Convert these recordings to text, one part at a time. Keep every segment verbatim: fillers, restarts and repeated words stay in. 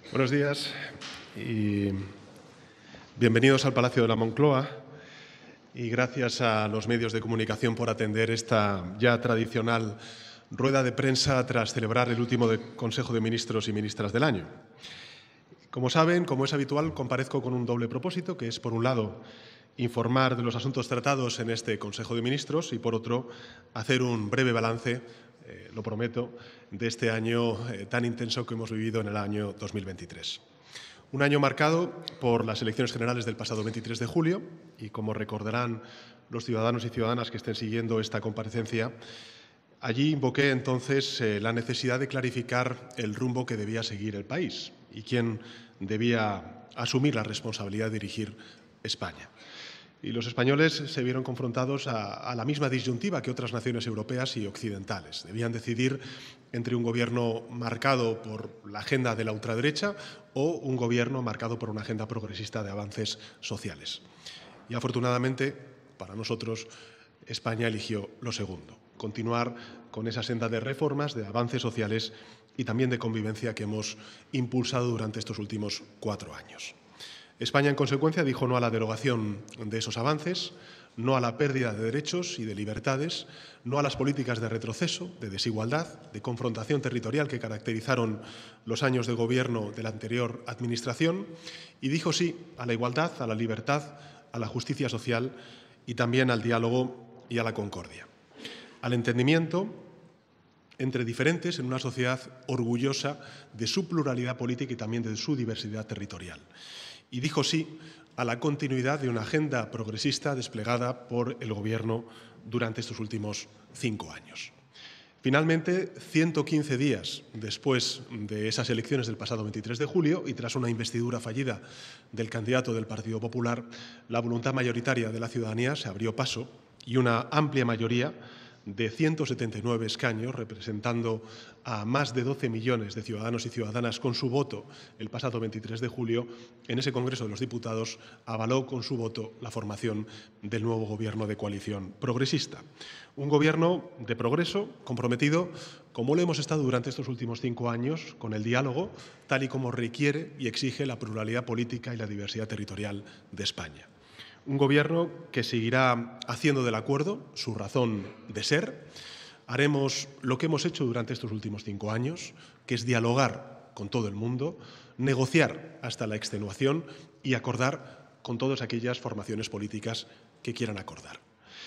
Buenos días y bienvenidos al Palacio de la Moncloa y gracias a los medios de comunicación por atender esta ya tradicional rueda de prensa tras celebrar el último de Consejo de Ministros y Ministras del año. Como saben, como es habitual, comparezco con un doble propósito, que es, por un lado, informar de los asuntos tratados en este Consejo de Ministros y, por otro, hacer un breve balance, eh, lo prometo, de este año eh, tan intenso que hemos vivido en el año dos mil veintitrés. Un año marcado por las elecciones generales del pasado veintitrés de julio y, como recordarán los ciudadanos y ciudadanas que estén siguiendo esta comparecencia, allí invoqué entonces eh, la necesidad de clarificar el rumbo que debía seguir el país y quién debía asumir la responsabilidad de dirigir España. Y los españoles se vieron confrontados a, a la misma disyuntiva que otras naciones europeas y occidentales. Debían decidir entre un gobierno marcado por la agenda de la ultraderecha o un gobierno marcado por una agenda progresista de avances sociales. Y afortunadamente, para nosotros, España eligió lo segundo, continuar con esa senda de reformas, de avances sociales y también de convivencia que hemos impulsado durante estos últimos cuatro años. España, en consecuencia, dijo no a la derogación de esos avances, no a la pérdida de derechos y de libertades, no a las políticas de retroceso, de desigualdad, de confrontación territorial que caracterizaron los años de gobierno de la anterior Administración y dijo sí a la igualdad, a la libertad, a la justicia social y también al diálogo y a la concordia, al entendimiento entre diferentes en una sociedad orgullosa de su pluralidad política y también de su diversidad territorial. Y dijo sí a la continuidad de una agenda progresista desplegada por el Gobierno durante estos últimos cinco años. Finalmente, ciento quince días después de esas elecciones del pasado veintitrés de julio y tras una investidura fallida del candidato del Partido Popular, la voluntad mayoritaria de la ciudadanía se abrió paso y una amplia mayoría de ciento setenta y nueve escaños, representando a más de doce millones de ciudadanos y ciudadanas con su voto el pasado veintitrés de julio, en ese Congreso de los Diputados avaló con su voto la formación del nuevo Gobierno de coalición progresista. Un Gobierno de progreso comprometido, como lo hemos estado durante estos últimos cinco años, con el diálogo, tal y como requiere y exige la pluralidad política y la diversidad territorial de España. Un Gobierno que seguirá haciendo del acuerdo su razón de ser. Haremos lo que hemos hecho durante estos últimos cinco años, que es dialogar con todo el mundo, negociar hasta la extenuación y acordar con todas aquellas formaciones políticas que quieran acordar.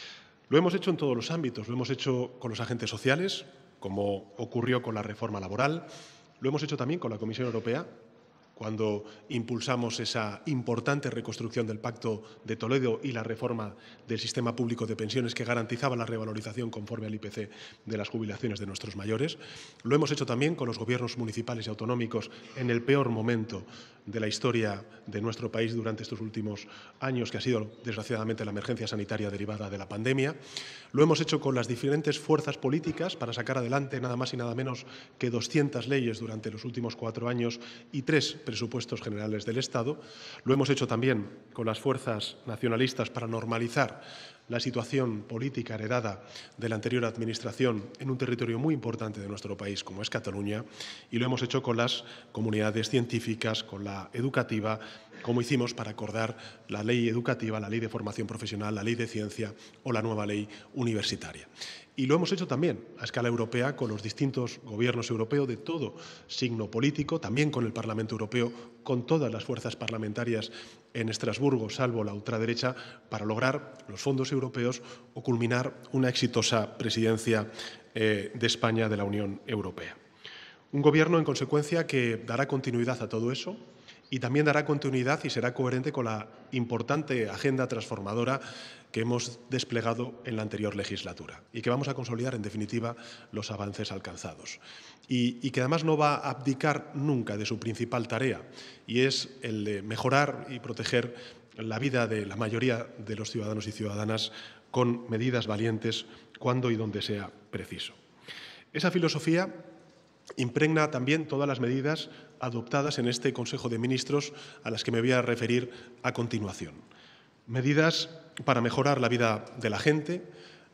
Lo hemos hecho en todos los ámbitos. Lo hemos hecho con los agentes sociales, como ocurrió con la reforma laboral. Lo hemos hecho también con la Comisión Europea, cuando impulsamos esa importante reconstrucción del Pacto de Toledo y la reforma del sistema público de pensiones que garantizaba la revalorización conforme al I P C de las jubilaciones de nuestros mayores. Lo hemos hecho también con los gobiernos municipales y autonómicos en el peor momento de la historia de nuestro país durante estos últimos años, que ha sido, desgraciadamente, la emergencia sanitaria derivada de la pandemia. Lo hemos hecho con las diferentes fuerzas políticas para sacar adelante nada más y nada menos que doscientas leyes durante los últimos cuatro años y tres presupuestos generales del Estado. Lo hemos hecho también con las fuerzas nacionalistas para normalizar la situación política heredada de la anterior Administración en un territorio muy importante de nuestro país, como es Cataluña, y lo hemos hecho con las comunidades científicas, con la educativa, como hicimos para acordar la ley educativa, la ley de formación profesional, la ley de ciencia o la nueva ley universitaria. Y lo hemos hecho también a escala europea con los distintos gobiernos europeos de todo signo político, también con el Parlamento Europeo, con todas las fuerzas parlamentarias en Estrasburgo, salvo la ultraderecha, para lograr los fondos europeos o culminar una exitosa presidencia eh, de España de la Unión Europea. Un gobierno, en consecuencia, que dará continuidad a todo eso y también dará continuidad y será coherente con la importante agenda transformadora que hemos desplegado en la anterior legislatura y que vamos a consolidar, en definitiva, los avances alcanzados. Y, y que además no va a abdicar nunca de su principal tarea, y es el de mejorar y proteger la vida de la mayoría de los ciudadanos y ciudadanas con medidas valientes cuando y donde sea preciso. Esa filosofía impregna también todas las medidas adoptadas en este Consejo de Ministros a las que me voy a referir a continuación. Medidas para mejorar la vida de la gente,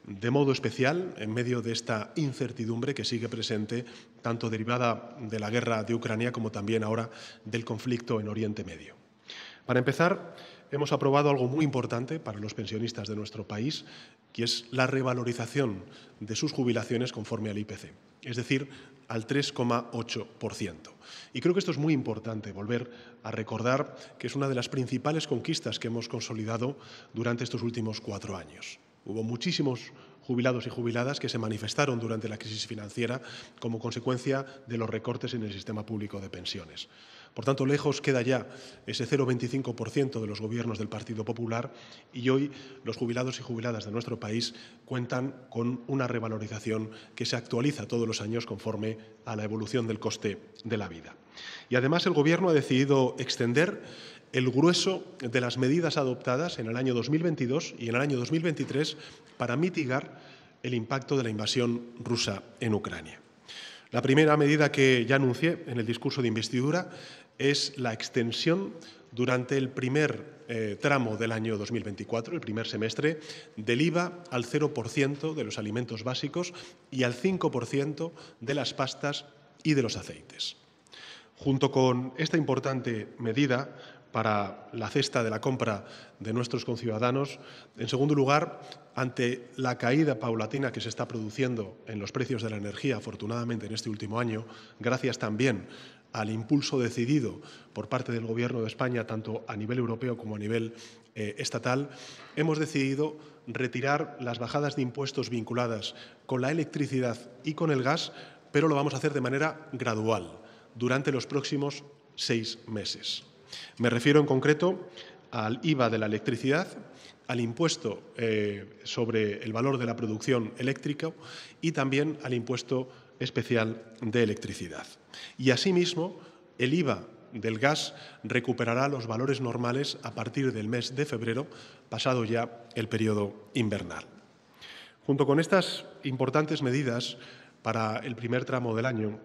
de modo especial en medio de esta incertidumbre que sigue presente, tanto derivada de la guerra de Ucrania como también ahora del conflicto en Oriente Medio. Para empezar, hemos aprobado algo muy importante para los pensionistas de nuestro país, que es la revalorización de sus jubilaciones conforme al I P C, es decir, al tres coma ocho por ciento. Y creo que esto es muy importante, volver a recordar que es una de las principales conquistas que hemos consolidado durante estos últimos cuatro años. Hubo muchísimos jubilados y jubiladas que se manifestaron durante la crisis financiera como consecuencia de los recortes en el sistema público de pensiones. Por tanto, lejos queda ya ese cero coma veinticinco por ciento de los gobiernos del Partido Popular y hoy los jubilados y jubiladas de nuestro país cuentan con una revalorización que se actualiza todos los años conforme a la evolución del coste de la vida. Y además el Gobierno ha decidido extender el grueso de las medidas adoptadas en el año dos mil veintidós y en el año dos mil veintitrés para mitigar el impacto de la invasión rusa en Ucrania. La primera medida que ya anuncié en el discurso de investidura es la extensión durante el primer eh, tramo del año dos mil veinticuatro, el primer semestre, del I V A al cero por ciento de los alimentos básicos y al cinco por ciento de las pastas y de los aceites. Junto con esta importante medida para la cesta de la compra de nuestros conciudadanos, en segundo lugar, ante la caída paulatina que se está produciendo en los precios de la energía, afortunadamente en este último año, gracias también al impulso decidido por parte del Gobierno de España, tanto a nivel europeo como a nivel eh, estatal, hemos decidido retirar las bajadas de impuestos vinculadas con la electricidad y con el gas, pero lo vamos a hacer de manera gradual, durante los próximos seis meses. Me refiero en concreto al I V A de la electricidad, al impuesto eh, sobre el valor de la producción eléctrica y también al impuesto especial de electricidad. Y asimismo, el I V A del gas recuperará los valores normales a partir del mes de febrero, pasado ya el periodo invernal. Junto con estas importantes medidas para el primer tramo del año,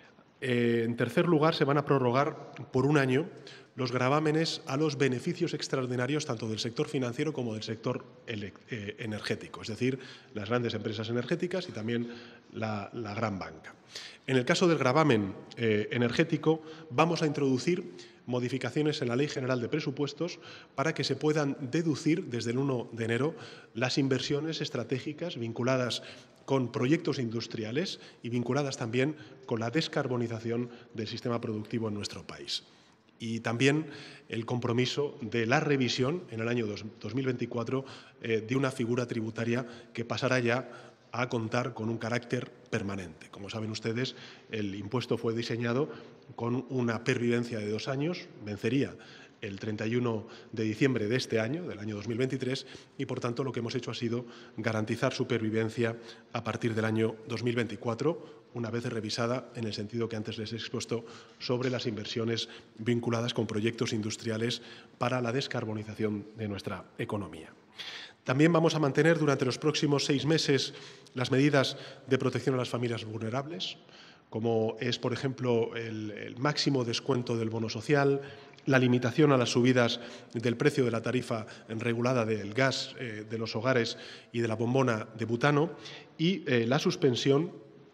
eh, en tercer lugar, se van a prorrogar por un año los gravámenes a los beneficios extraordinarios tanto del sector financiero como del sector eh, energético, es decir, las grandes empresas energéticas y también la, la gran banca. En el caso del gravamen eh, energético, vamos a introducir modificaciones en la Ley General de Presupuestos para que se puedan deducir desde el uno de enero las inversiones estratégicas vinculadas con proyectos industriales y vinculadas también con la descarbonización del sistema productivo en nuestro país. Y también el compromiso de la revisión en el año dos mil veinticuatro eh, de una figura tributaria que pasará ya a contar con un carácter permanente. Como saben ustedes, el impuesto fue diseñado con una pervivencia de dos años, vencería el treinta y uno de diciembre de este año, del año dos mil veintitrés, y por tanto lo que hemos hecho ha sido garantizar su pervivencia a partir del año dos mil veinticuatro, una vez revisada en el sentido que antes les he expuesto sobre las inversiones vinculadas con proyectos industriales para la descarbonización de nuestra economía. También vamos a mantener durante los próximos seis meses las medidas de protección a las familias vulnerables, como es, por ejemplo, el, el máximo descuento del bono social, la limitación a las subidas del precio de la tarifa regulada del gas eh, de los hogares y de la bombona de butano y eh, la suspensión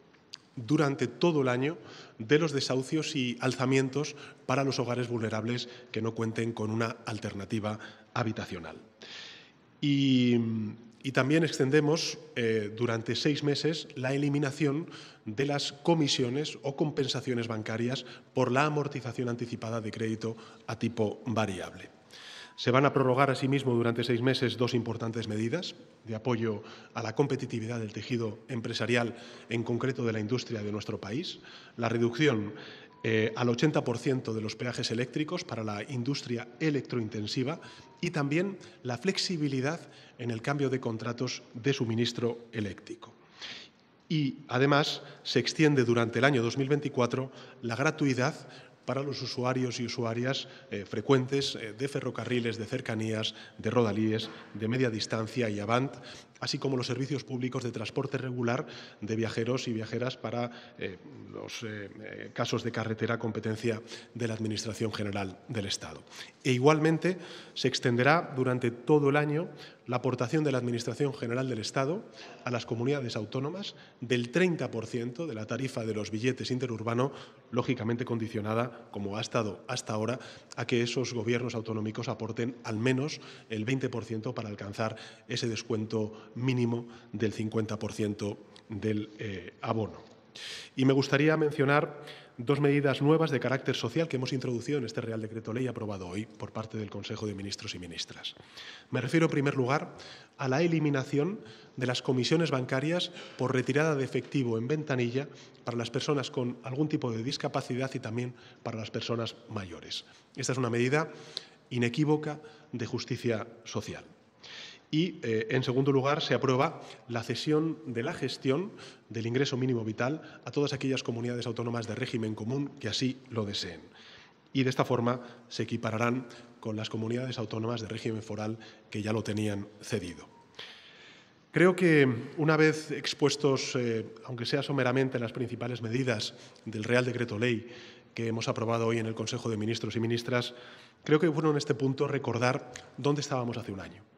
durante todo el año de los desahucios y alzamientos para los hogares vulnerables que no cuenten con una alternativa habitacional. Y, y también extendemos eh, durante seis meses la eliminación de las comisiones o compensaciones bancarias por la amortización anticipada de crédito a tipo variable. Se van a prorrogar asimismo durante seis meses dos importantes medidas de apoyo a la competitividad del tejido empresarial, en concreto de la industria de nuestro país, la reducción eh, al ochenta por ciento de los peajes eléctricos para la industria electrointensiva y también la flexibilidad en el cambio de contratos de suministro eléctrico. Y, además, se extiende durante el año dos mil veinticuatro la gratuidad para los usuarios y usuarias eh, frecuentes eh, de ferrocarriles, de cercanías, de rodalíes, de media distancia y Avant, así como los servicios públicos de transporte regular de viajeros y viajeras para eh, los eh, eh, casos de carretera competencia de la Administración General del Estado. E igualmente se extenderá durante todo el año la aportación de la Administración General del Estado a las comunidades autónomas del treinta por ciento de la tarifa de los billetes interurbanos, lógicamente condicionada, como ha estado hasta ahora, a que esos gobiernos autonómicos aporten al menos el veinte por ciento para alcanzar ese descuento mínimo del cincuenta por ciento del eh, abono. Y me gustaría mencionar dos medidas nuevas de carácter social que hemos introducido en este Real Decreto Ley aprobado hoy por parte del Consejo de Ministros y Ministras. Me refiero, en primer lugar, a la eliminación de las comisiones bancarias por retirada de efectivo en ventanilla para las personas con algún tipo de discapacidad y también para las personas mayores. Esta es una medida inequívoca de justicia social. Y, eh, en segundo lugar, se aprueba la cesión de la gestión del ingreso mínimo vital a todas aquellas comunidades autónomas de régimen común que así lo deseen. Y de esta forma se equipararán con las comunidades autónomas de régimen foral que ya lo tenían cedido. Creo que, una vez expuestos, eh, aunque sea someramente, las principales medidas del Real Decreto Ley que hemos aprobado hoy en el Consejo de Ministros y Ministras, creo que es bueno en este punto recordar dónde estábamos hace un año.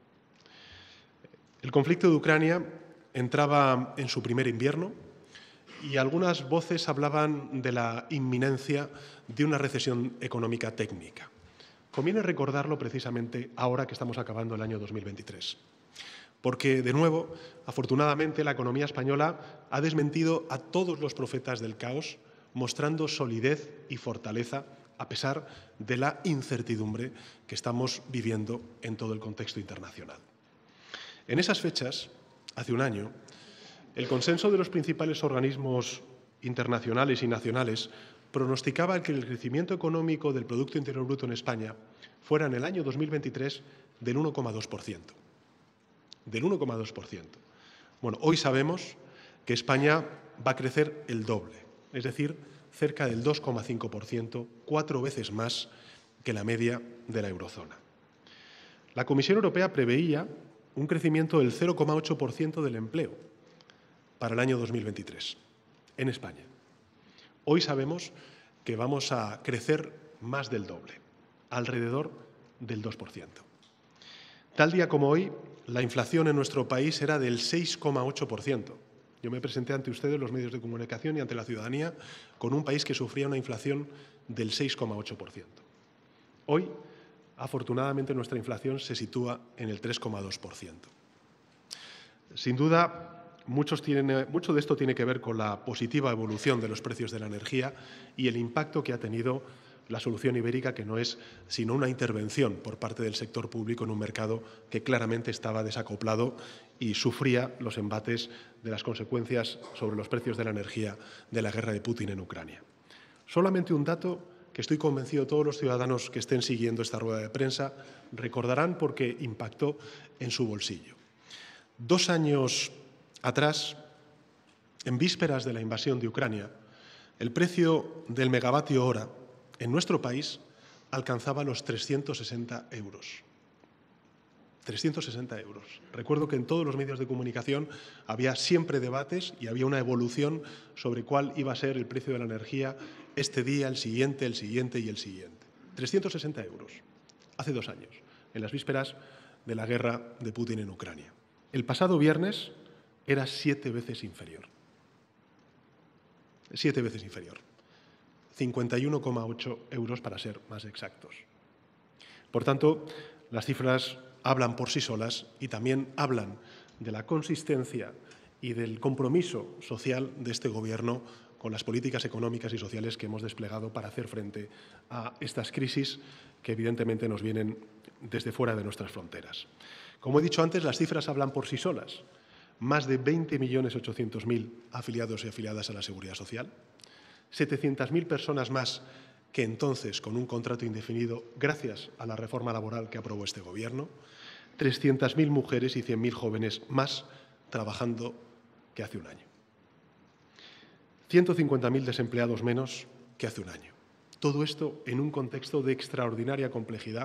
El conflicto de Ucrania entraba en su primer invierno y algunas voces hablaban de la inminencia de una recesión económica técnica. Conviene recordarlo precisamente ahora que estamos acabando el año dos mil veintitrés. Porque, de nuevo, afortunadamente, la economía española ha desmentido a todos los profetas del caos, mostrando solidez y fortaleza a pesar de la incertidumbre que estamos viviendo en todo el contexto internacional. En esas fechas, hace un año, el consenso de los principales organismos internacionales y nacionales pronosticaba que el crecimiento económico del Producto Interior Bruto en España fuera en el año dos mil veintitrés del uno coma dos por ciento. Del uno coma dos por ciento. Bueno, hoy sabemos que España va a crecer el doble, es decir, cerca del dos coma cinco por ciento, cuatro veces más que la media de la eurozona. La Comisión Europea preveía un crecimiento del cero coma ocho por ciento del empleo para el año dos mil veintitrés en España. Hoy sabemos que vamos a crecer más del doble, alrededor del dos por ciento. Tal día como hoy, la inflación en nuestro país era del seis coma ocho por ciento. Yo me presenté ante ustedes, los medios de comunicación y ante la ciudadanía, con un país que sufría una inflación del seis coma ocho por ciento. Hoy, afortunadamente, nuestra inflación se sitúa en el tres coma dos por ciento. Sin duda, muchos tienen, mucho de esto tiene que ver con la positiva evolución de los precios de la energía y el impacto que ha tenido la solución ibérica, que no es sino una intervención por parte del sector público en un mercado que claramente estaba desacoplado y sufría los embates de las consecuencias sobre los precios de la energía de la guerra de Putin en Ucrania. Solamente un dato que estoy convencido todos los ciudadanos que estén siguiendo esta rueda de prensa recordarán porque impactó en su bolsillo. Dos años atrás, en vísperas de la invasión de Ucrania, el precio del megavatio hora en nuestro país alcanzaba los trescientos sesenta euros. trescientos sesenta euros. Recuerdo que en todos los medios de comunicación había siempre debates y había una evolución sobre cuál iba a ser el precio de la energía este día, el siguiente, el siguiente y el siguiente. trescientos sesenta euros, hace dos años, en las vísperas de la guerra de Putin en Ucrania. El pasado viernes era siete veces inferior. Siete veces inferior. cincuenta y uno coma ocho euros para ser más exactos. Por tanto, las cifras hablan por sí solas y también hablan de la consistencia y del compromiso social de este Gobierno con las políticas económicas y sociales que hemos desplegado para hacer frente a estas crisis que evidentemente nos vienen desde fuera de nuestras fronteras. Como he dicho antes, las cifras hablan por sí solas. Más de veinte millones ochocientos mil afiliados y afiliadas a la Seguridad Social, setecientas mil personas más que entonces con un contrato indefinido gracias a la reforma laboral que aprobó este Gobierno, trescientas mil mujeres y cien mil jóvenes más trabajando que hace un año. ciento cincuenta mil desempleados menos que hace un año. Todo esto en un contexto de extraordinaria complejidad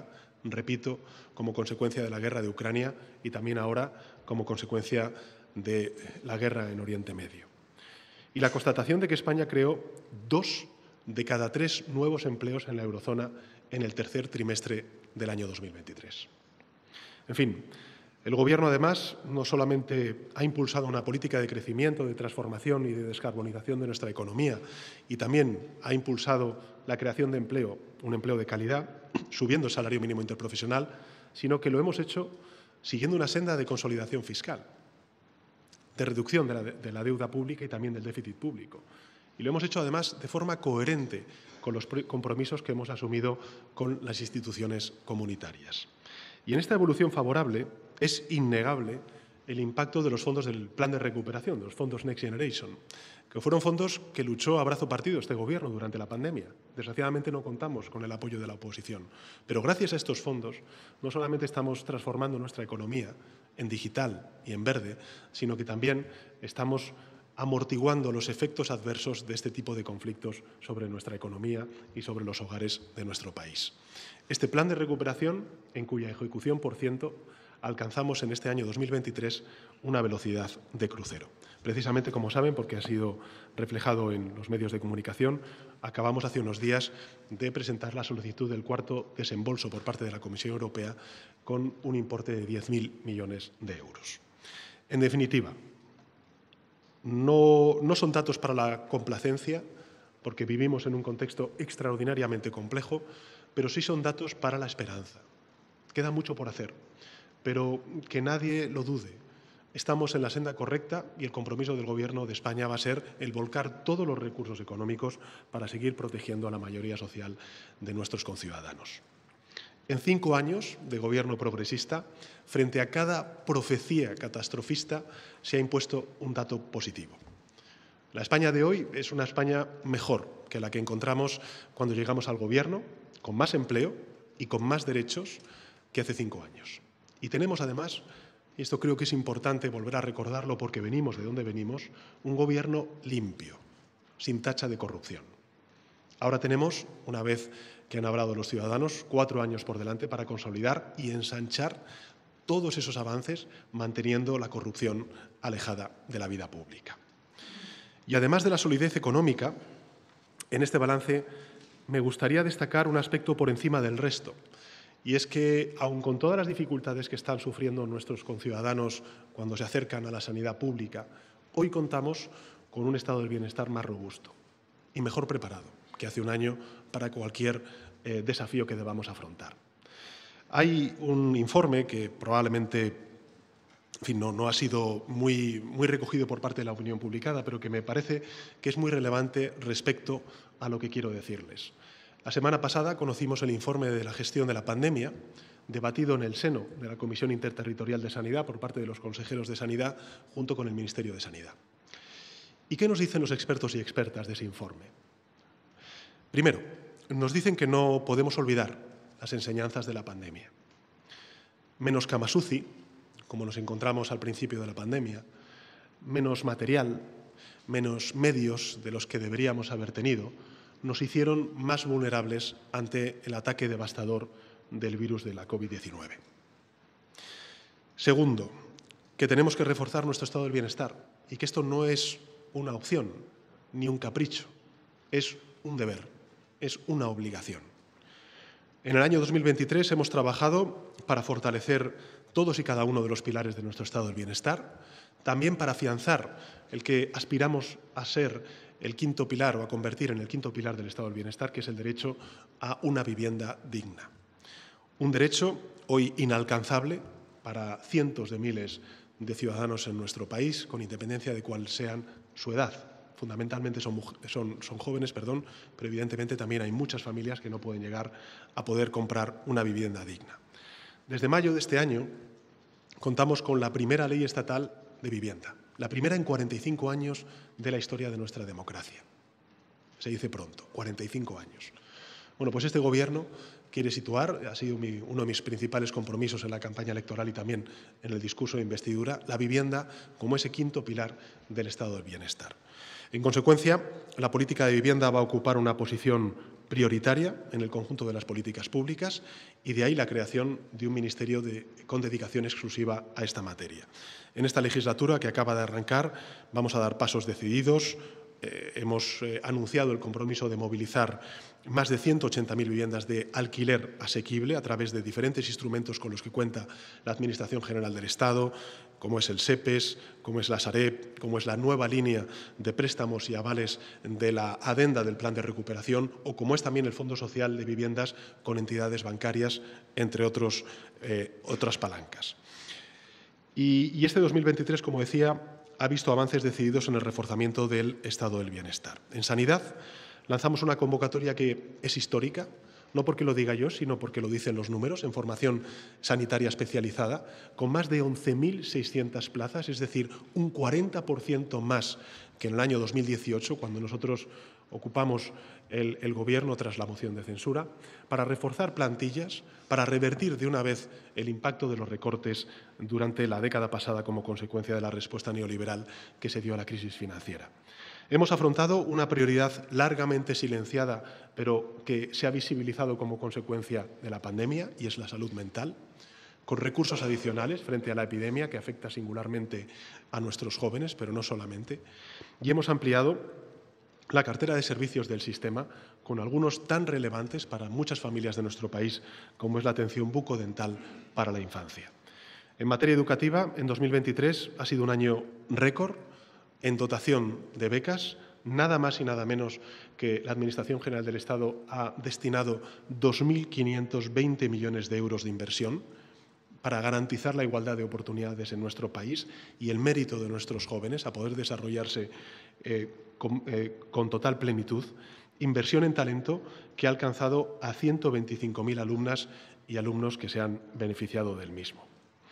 repito, como consecuencia de la guerra de Ucrania y también ahora como consecuencia de la guerra en Oriente Medio. Y la constatación de que España creó dos de cada tres nuevos empleos en la eurozona en el tercer trimestre del año dos mil veintitrés. En fin, el Gobierno, además, no solamente ha impulsado una política de crecimiento, de transformación y de descarbonización de nuestra economía, y también ha impulsado la creación de empleo, un empleo de calidad, subiendo el salario mínimo interprofesional, sino que lo hemos hecho siguiendo una senda de consolidación fiscal, de reducción de la, de la deuda pública y también del déficit público. Y lo hemos hecho, además, de forma coherente con los compromisos que hemos asumido con las instituciones comunitarias. Y en esta evolución favorable es innegable el impacto de los fondos del Plan de Recuperación, de los fondos Next Generation, que fueron fondos que luchó a brazo partido este Gobierno durante la pandemia. Desgraciadamente no contamos con el apoyo de la oposición. Pero gracias a estos fondos no solamente estamos transformando nuestra economía en digital y en verde, sino que también estamos amortiguando los efectos adversos de este tipo de conflictos sobre nuestra economía y sobre los hogares de nuestro país. Este plan de recuperación, en cuya ejecución, por cierto, alcanzamos en este año dos mil veintitrés una velocidad de crucero. Precisamente, como saben, porque ha sido reflejado en los medios de comunicación, acabamos hace unos días de presentar la solicitud del cuarto desembolso por parte de la Comisión Europea con un importe de diez mil millones de euros. En definitiva, no, no son datos para la complacencia, porque vivimos en un contexto extraordinariamente complejo, pero sí son datos para la esperanza. Queda mucho por hacer, pero que nadie lo dude. Estamos en la senda correcta y el compromiso del Gobierno de España va a ser el volcar todos los recursos económicos para seguir protegiendo a la mayoría social de nuestros conciudadanos. En cinco años de Gobierno progresista, frente a cada profecía catastrofista, se ha impuesto un dato positivo. La España de hoy es una España mejor que la que encontramos cuando llegamos al Gobierno, con más empleo y con más derechos que hace cinco años. Y tenemos, además, y esto creo que es importante volver a recordarlo porque venimos de donde venimos, un Gobierno limpio, sin tacha de corrupción. Ahora tenemos, una vez que han hablado los ciudadanos, cuatro años por delante para consolidar y ensanchar todos esos avances, manteniendo la corrupción alejada de la vida pública. Y además de la solidez económica, en este balance me gustaría destacar un aspecto por encima del resto, y es que, aun con todas las dificultades que están sufriendo nuestros conciudadanos cuando se acercan a la sanidad pública, hoy contamos con un estado del bienestar más robusto y mejor preparado que hace un año para cualquier eh, desafío que debamos afrontar. Hay un informe que probablemente en fin, no, no ha sido muy, muy recogido por parte de la opinión publicada, pero que me parece que es muy relevante respecto a lo que quiero decirles. La semana pasada conocimos el informe de la gestión de la pandemia, debatido en el seno de la Comisión Interterritorial de Sanidad por parte de los consejeros de Sanidad junto con el Ministerio de Sanidad. ¿Y qué nos dicen los expertos y expertas de ese informe? Primero, nos dicen que no podemos olvidar las enseñanzas de la pandemia. Menos Kama Suci, como nos encontramos al principio de la pandemia, menos material, menos medios de los que deberíamos haber tenido, nos hicieron más vulnerables ante el ataque devastador del virus de la COVID diecinueve. Segundo, que tenemos que reforzar nuestro estado del bienestar y que esto no es una opción ni un capricho, es un deber, es una obligación. En el año dos mil veintitrés hemos trabajado para fortalecer todos y cada uno de los pilares de nuestro estado del bienestar, también para afianzar el que aspiramos a ser el quinto pilar o a convertir en el quinto pilar del estado del bienestar, que es el derecho a una vivienda digna. Un derecho hoy inalcanzable para cientos de miles de ciudadanos en nuestro país, con independencia de cuál sea su edad. Fundamentalmente son, son, son jóvenes, perdón, pero evidentemente también hay muchas familias que no pueden llegar a poder comprar una vivienda digna. Desde mayo de este año contamos con la primera ley estatal de vivienda, la primera en cuarenta y cinco años de la historia de nuestra democracia. Se dice pronto, cuarenta y cinco años. Bueno, pues este Gobierno quiere situar, ha sido mi, uno de mis principales compromisos en la campaña electoral y también en el discurso de investidura, la vivienda como ese quinto pilar del estado del bienestar. En consecuencia, la política de vivienda va a ocupar una posición prioritaria en el conjunto de las políticas públicas y de ahí la creación de un ministerio de, con dedicación exclusiva a esta materia. En esta legislatura que acaba de arrancar vamos a dar pasos decididos. Eh, hemos eh, anunciado el compromiso de movilizar más de ciento ochenta mil viviendas de alquiler asequible a través de diferentes instrumentos con los que cuenta la Administración General del Estado, como es el SEPES, como es la Sareb, como es la nueva línea de préstamos y avales de la adenda del Plan de Recuperación o como es también el Fondo Social de Viviendas con entidades bancarias, entre otros, eh, otras palancas. Y, y este dos mil veintitrés, como decía, ha visto avances decididos en el reforzamiento del estado del bienestar. En sanidad lanzamos una convocatoria que es histórica, no porque lo diga yo, sino porque lo dicen los números, en formación sanitaria especializada, con más de once mil seiscientas plazas, es decir, un cuarenta por ciento más que en el año dos mil dieciocho, cuando nosotros ocupamos el, el Gobierno tras la moción de censura, para reforzar plantillas, para revertir de una vez el impacto de los recortes durante la década pasada como consecuencia de la respuesta neoliberal que se dio a la crisis financiera. Hemos afrontado una prioridad largamente silenciada, pero que se ha visibilizado como consecuencia de la pandemia, y es la salud mental, con recursos adicionales frente a la epidemia que afecta singularmente a nuestros jóvenes, pero no solamente. Y hemos ampliado la cartera de servicios del sistema con algunos tan relevantes para muchas familias de nuestro país como es la atención bucodental para la infancia. En materia educativa, en dos mil veintitrés ha sido un año récord en dotación de becas, nada más y nada menos que la Administración General del Estado ha destinado dos mil quinientos veinte millones de euros de inversión para garantizar la igualdad de oportunidades en nuestro país y el mérito de nuestros jóvenes a poder desarrollarse eh, con, eh, con total plenitud. Inversión en talento que ha alcanzado a ciento veinticinco mil alumnas y alumnos que se han beneficiado del mismo.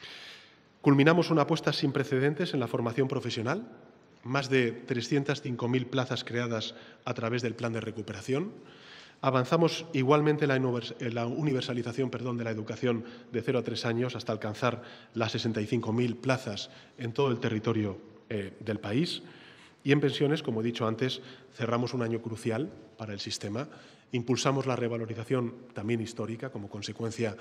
Culminamos una apuesta sin precedentes en la formación profesional, más de trescientas cinco mil plazas creadas a través del Plan de Recuperación. Avanzamos igualmente en la universalización perdón, de la educación de cero a tres años hasta alcanzar las sesenta y cinco mil plazas en todo el territorio eh, del país. Y en pensiones, como he dicho antes, cerramos un año crucial para el sistema. Impulsamos la revalorización también histórica como consecuencia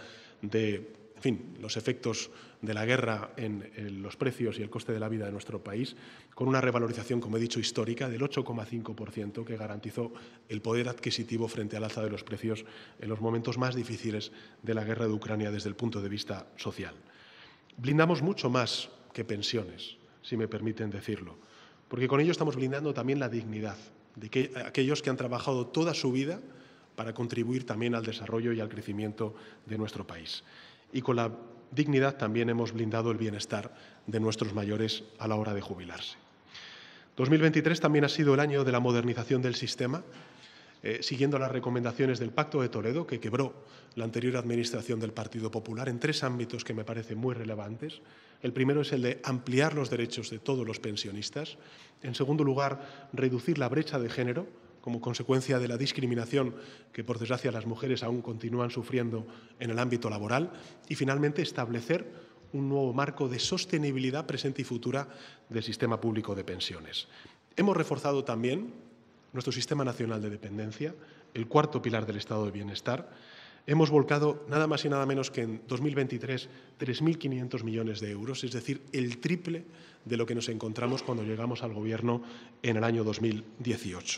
de en fin, los efectos de la guerra en, en los precios y el coste de la vida de nuestro país, con una revalorización, como he dicho, histórica del ocho coma cinco por ciento que garantizó el poder adquisitivo frente al alza de los precios en los momentos más difíciles de la guerra de Ucrania desde el punto de vista social. Blindamos mucho más que pensiones, si me permiten decirlo, porque con ello estamos blindando también la dignidad de que, aquellos que han trabajado toda su vida para contribuir también al desarrollo y al crecimiento de nuestro país. Y con la dignidad también hemos blindado el bienestar de nuestros mayores a la hora de jubilarse. dos mil veintitrés también ha sido el año de la modernización del sistema, eh, siguiendo las recomendaciones del Pacto de Toledo, que quebró la anterior administración del Partido Popular en tres ámbitos que me parecen muy relevantes. El primero es el de ampliar los derechos de todos los pensionistas. En segundo lugar, reducir la brecha de género, como consecuencia de la discriminación que, por desgracia, las mujeres aún continúan sufriendo en el ámbito laboral. Y, finalmente, establecer un nuevo marco de sostenibilidad presente y futura del sistema público de pensiones. Hemos reforzado también nuestro Sistema Nacional de Dependencia, el cuarto pilar del Estado de Bienestar. Hemos volcado nada más y nada menos que en dos mil veintitrés tres mil quinientos millones de euros, es decir, el triple de lo que nos encontramos cuando llegamos al Gobierno en el año dos mil dieciocho.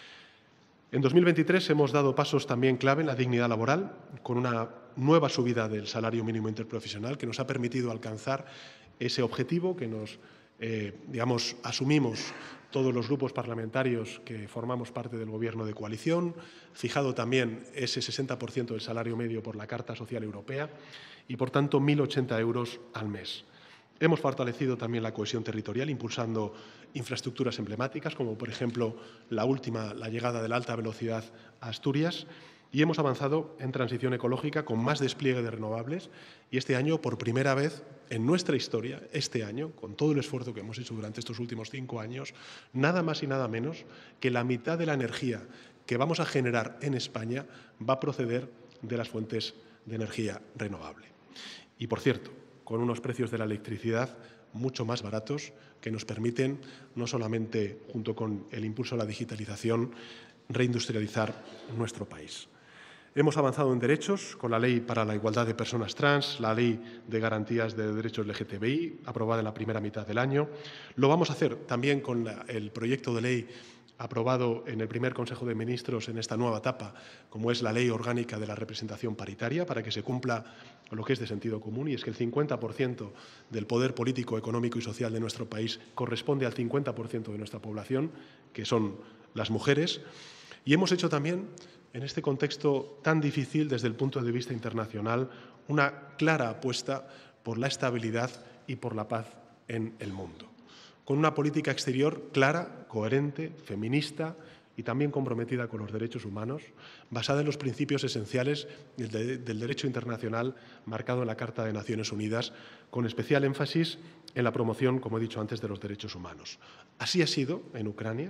En dos mil veintitrés hemos dado pasos también clave en la dignidad laboral, con una nueva subida del salario mínimo interprofesional que nos ha permitido alcanzar ese objetivo que nos, eh, digamos, asumimos todos los grupos parlamentarios que formamos parte del Gobierno de coalición, fijado también ese sesenta por ciento del salario medio por la Carta Social Europea y, por tanto, mil ochenta euros al mes. Hemos fortalecido también la cohesión territorial, impulsando infraestructuras emblemáticas, como por ejemplo la última, la llegada de la alta velocidad a Asturias, y hemos avanzado en transición ecológica con más despliegue de renovables. Y este año, por primera vez en nuestra historia, este año, con todo el esfuerzo que hemos hecho durante estos últimos cinco años, nada más y nada menos que la mitad de la energía que vamos a generar en España va a proceder de las fuentes de energía renovable. Y, por cierto, con unos precios de la electricidad mucho más baratos que nos permiten, no solamente junto con el impulso a la digitalización, reindustrializar nuestro país. Hemos avanzado en derechos con la Ley para la Igualdad de Personas Trans, la Ley de Garantías de Derechos L G T B I, aprobada en la primera mitad del año. Lo vamos a hacer también con la, el proyecto de ley aprobado en el primer Consejo de Ministros en esta nueva etapa, como es la Ley Orgánica de la Representación Paritaria, para que se cumpla lo que es de sentido común, y es que el cincuenta por ciento del poder político, económico y social de nuestro país corresponde al cincuenta por ciento de nuestra población, que son las mujeres. Y hemos hecho también, en este contexto tan difícil desde el punto de vista internacional, una clara apuesta por la estabilidad y por la paz en el mundo, con una política exterior clara, coherente, feminista y también comprometida con los derechos humanos, basada en los principios esenciales del, de, del derecho internacional marcado en la Carta de Naciones Unidas, con especial énfasis en la promoción, como he dicho antes, de los derechos humanos. Así ha sido en Ucrania,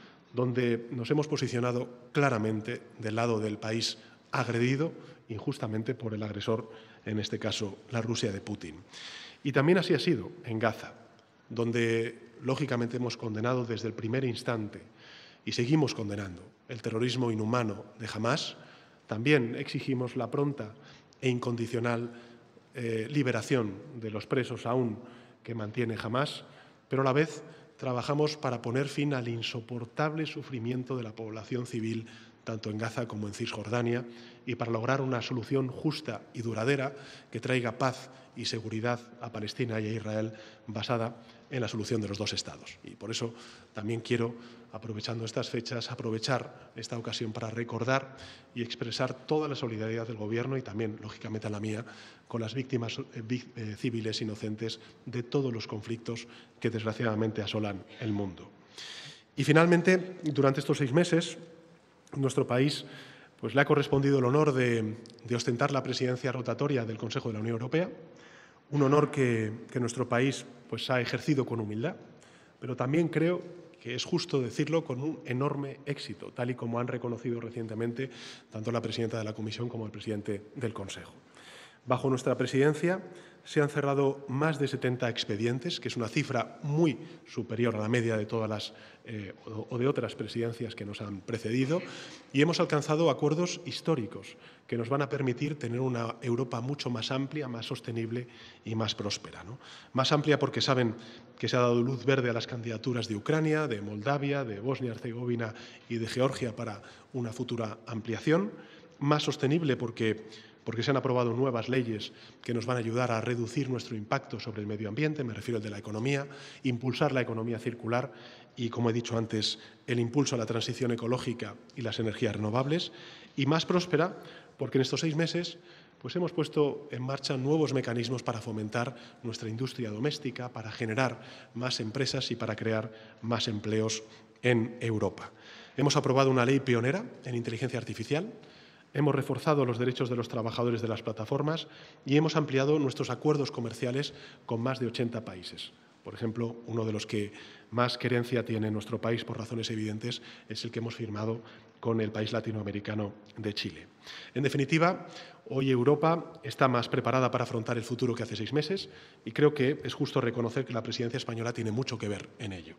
donde nos hemos posicionado claramente del lado del país agredido injustamente por el agresor, en este caso la Rusia de Putin. Y también así ha sido en Gaza, donde lógicamente hemos condenado desde el primer instante y seguimos condenando el terrorismo inhumano de Hamás. También exigimos la pronta e incondicional eh, liberación de los presos aún que mantiene Hamás, pero a la vez trabajamos para poner fin al insoportable sufrimiento de la población civil, tanto en Gaza como en Cisjordania, y para lograr una solución justa y duradera que traiga paz y seguridad a Palestina y a Israel, basada en la solución de los dos Estados. Y por eso también quiero, aprovechando estas fechas, aprovechar esta ocasión para recordar y expresar toda la solidaridad del Gobierno y también, lógicamente, la mía, con las víctimas eh, civiles inocentes de todos los conflictos que desgraciadamente asolan el mundo. Y finalmente, durante estos seis meses, nuestro país pues, le ha correspondido el honor de, de ostentar la presidencia rotatoria del Consejo de la Unión Europea, un honor que, que nuestro país pues, ha ejercido con humildad, pero también creo que es justo decirlo con un enorme éxito, tal y como han reconocido recientemente tanto la presidenta de la Comisión como el presidente del Consejo. Bajo nuestra presidencia se han cerrado más de setenta expedientes, que es una cifra muy superior a la media de todas las eh, o de otras presidencias que nos han precedido, y hemos alcanzado acuerdos históricos que nos van a permitir tener una Europa mucho más amplia, más sostenible y más próspera, ¿no? Más amplia porque saben que se ha dado luz verde a las candidaturas de Ucrania, de Moldavia, de Bosnia-Herzegovina y de Georgia para una futura ampliación. Más sostenible porque porque se han aprobado nuevas leyes que nos van a ayudar a reducir nuestro impacto sobre el medio ambiente, me refiero al de la economía, impulsar la economía circular y, como he dicho antes, el impulso a la transición ecológica y las energías renovables, y más próspera porque en estos seis meses pues hemos puesto en marcha nuevos mecanismos para fomentar nuestra industria doméstica, para generar más empresas y para crear más empleos en Europa. Hemos aprobado una ley pionera en inteligencia artificial. Hemos reforzado los derechos de los trabajadores de las plataformas y hemos ampliado nuestros acuerdos comerciales con más de ochenta países. Por ejemplo, uno de los que más querencia tiene nuestro país, por razones evidentes, es el que hemos firmado con el país latinoamericano de Chile. En definitiva, hoy Europa está más preparada para afrontar el futuro que hace seis meses y creo que es justo reconocer que la presidencia española tiene mucho que ver en ello.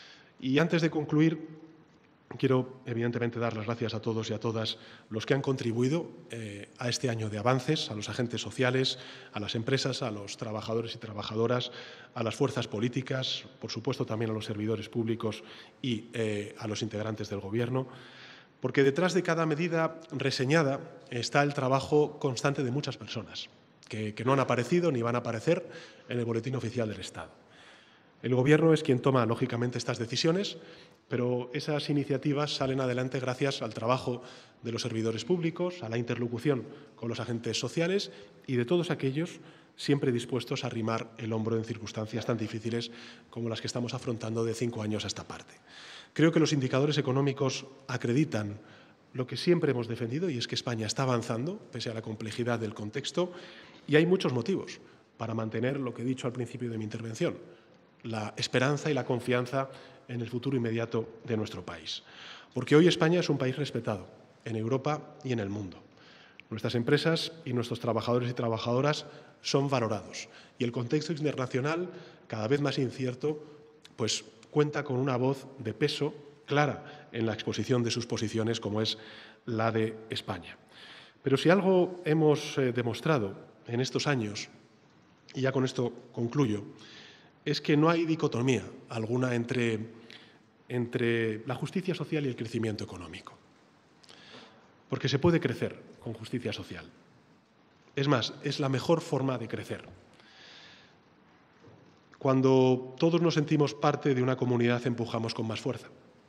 Y antes de concluir, quiero, evidentemente, dar las gracias a todos y a todas los que han contribuido eh, a este año de avances, a los agentes sociales, a las empresas, a los trabajadores y trabajadoras, a las fuerzas políticas, por supuesto también a los servidores públicos y eh, a los integrantes del Gobierno, porque detrás de cada medida reseñada está el trabajo constante de muchas personas que, que no han aparecido ni van a aparecer en el Boletín Oficial del Estado. El Gobierno es quien toma, lógicamente, estas decisiones, pero esas iniciativas salen adelante gracias al trabajo de los servidores públicos, a la interlocución con los agentes sociales y de todos aquellos siempre dispuestos a arrimar el hombro en circunstancias tan difíciles como las que estamos afrontando de cinco años a esta parte. Creo que los indicadores económicos acreditan lo que siempre hemos defendido, y es que España está avanzando, pese a la complejidad del contexto, y hay muchos motivos para mantener lo que he dicho al principio de mi intervención: la esperanza y la confianza en el futuro inmediato de nuestro país. Porque hoy España es un país respetado en Europa y en el mundo. Nuestras empresas y nuestros trabajadores y trabajadoras son valorados. Y el contexto internacional, cada vez más incierto, pues cuenta con una voz de peso clara en la exposición de sus posiciones, como es la de España. Pero si algo hemos eh, demostrado en estos años, y ya con esto concluyo, es que no hay dicotomía alguna entre, entre la justicia social y el crecimiento económico. Porque se puede crecer con justicia social. Es más, es la mejor forma de crecer. Cuando todos nos sentimos parte de una comunidad, empujamos con más fuerza.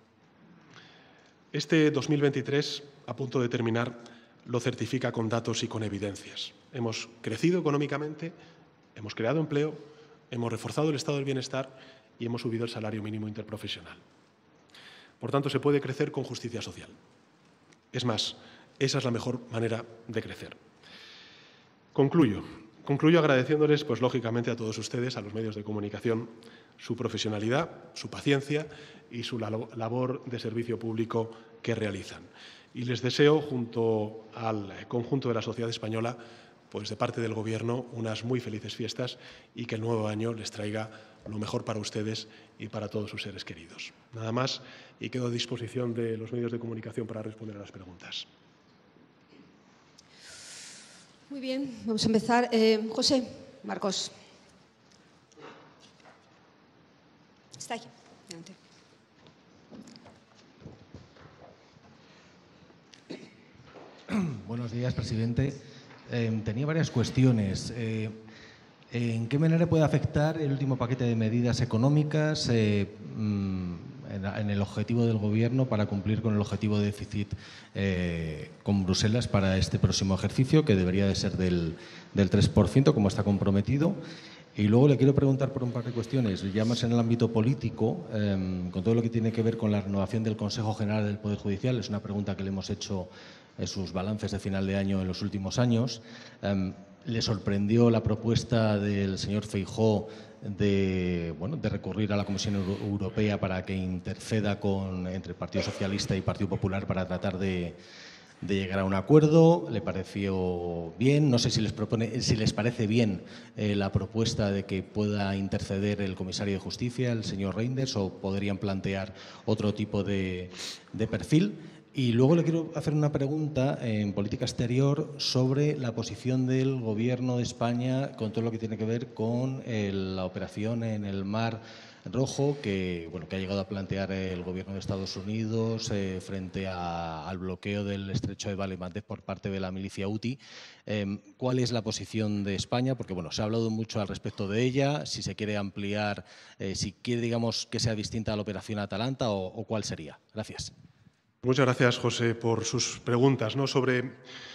Este dos mil veintitrés, a punto de terminar, lo certifica con datos y con evidencias. Hemos crecido económicamente, hemos creado empleo, hemos reforzado el estado del bienestar y hemos subido el salario mínimo interprofesional. Por tanto, se puede crecer con justicia social. Es más, esa es la mejor manera de crecer. Concluyo. Concluyo agradeciéndoles, pues lógicamente, a todos ustedes, a los medios de comunicación, su profesionalidad, su paciencia y su labor de servicio público que realizan. Y les deseo, junto al conjunto de la sociedad española, pues de parte del Gobierno, unas muy felices fiestas y que el nuevo año les traiga lo mejor para ustedes y para todos sus seres queridos. Nada más, y quedo a disposición de los medios de comunicación para responder a las preguntas. Muy bien, vamos a empezar. Eh, José Marcos. Está aquí. Adelante. Buenos días, presidente. Eh, tenía varias cuestiones. Eh, ¿En qué manera puede afectar el último paquete de medidas económicas eh, en, en el objetivo del Gobierno para cumplir con el objetivo de déficit eh, con Bruselas para este próximo ejercicio, que debería de ser del, del tres por ciento, como está comprometido? Y luego le quiero preguntar por un par de cuestiones, ya más en el ámbito político, eh, con todo lo que tiene que ver con la renovación del Consejo General del Poder Judicial. Es una pregunta que le hemos hecho en sus balances de final de año en los últimos años. Eh, ¿Le sorprendió la propuesta del señor Feijóo de, bueno, de recurrir a la Comisión Europea para que interceda con, entre el Partido Socialista y Partido Popular para tratar de, de llegar a un acuerdo? ¿Le pareció bien? No sé si les, propone, si les parece bien eh, la propuesta de que pueda interceder el comisario de Justicia, el señor Reinders, o podrían plantear otro tipo de, de perfil. Y luego le quiero hacer una pregunta en política exterior sobre la posición del Gobierno de España con todo lo que tiene que ver con el, la operación en el Mar Rojo que, bueno, que ha llegado a plantear el Gobierno de Estados Unidos eh, frente a, al bloqueo del estrecho de Bab el-Mandeb por parte de la milicia Houthi. Eh, ¿Cuál es la posición de España? Porque bueno, se ha hablado mucho al respecto de ella, si se quiere ampliar, eh, si quiere, digamos, que sea distinta a la operación Atalanta o, o cuál sería. Gracias. Muchas gracias, José, por sus preguntas, ¿no? Sobre